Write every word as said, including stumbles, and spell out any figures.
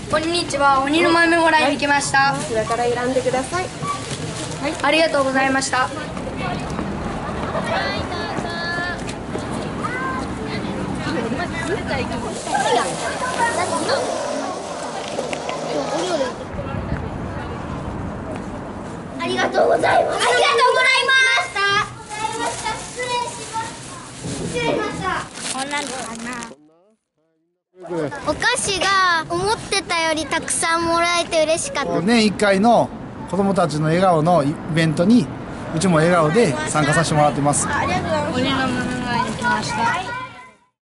こんにちは、鬼の豆もらいに来ました。 こちらから選んでください。 はい、ありがとうございました。ありがとうございます。ありがとうございました。失礼します。失礼しました。こんなのかな。お菓子が思ってたよりたくさんもらえて嬉しかった。 年いっかいの子どもたちの笑顔のイベントにうちも笑顔で参加させてもらってます。 ありがとうございます。鬼の豆もらいに来ました。